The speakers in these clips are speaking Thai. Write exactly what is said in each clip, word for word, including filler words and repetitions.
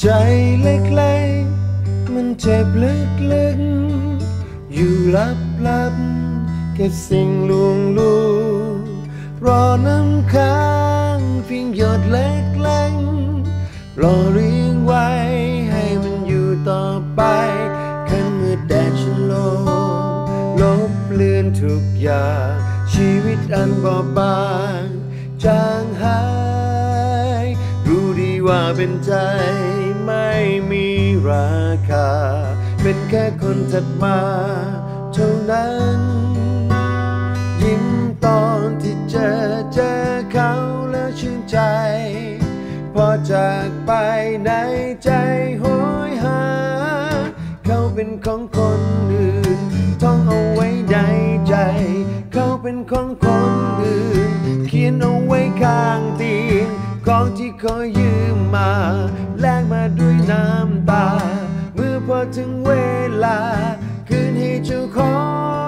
ใจเล็กๆมันเจ็บลึกๆอยู่ลับๆแค่สิ่งลวงลูรอน้ำค้างเพียงหยดเล็กๆรอเรียงไว้ให้มันอยู่ต่อไปคันเมื่อแดดฉันลงลบเลือนทุกอย่างชีวิตอันบอบบางจางหายรู้ดีว่าเป็นใจไม่มีราคาเป็นแค่คนถัดมาเท่านั้นยิ้มตอนที่เจอเจอเขาแล้วชื่นใจพอจากไปในใจโหยหาเขาเป็นของคนอื่นท่องเอาไว้ในใจเขาเป็นของคนอื่นเขียนเอาไว้ข้างเตียงของที่ขอยืมมาแลกมาด้วยน้ำตาเมื่อพอถึงเวลาคืนให้เจ้าของ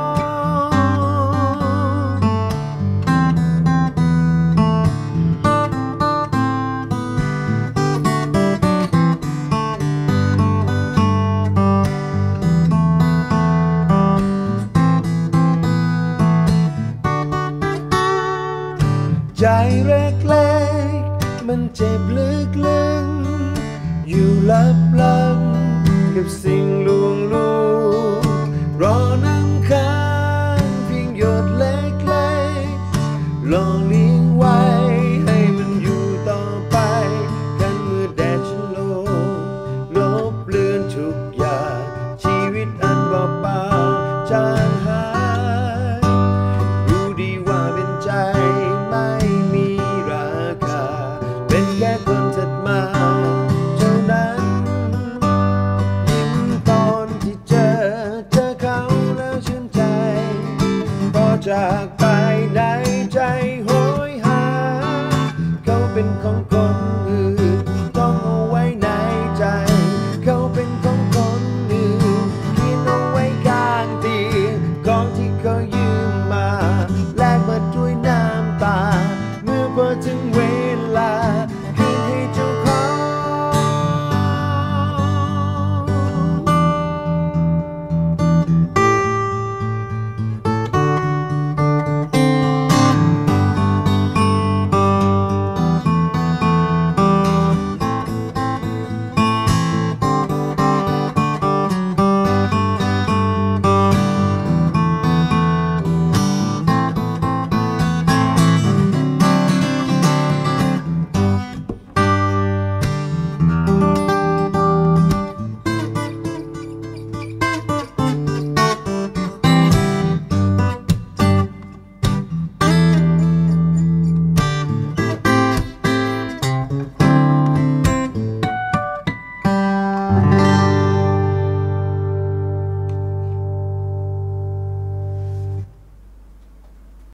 ใจเล็กๆมันเจ็บลึกๆอยู่ลับๆกับสิ่งลวงลูรอน้ำค้าง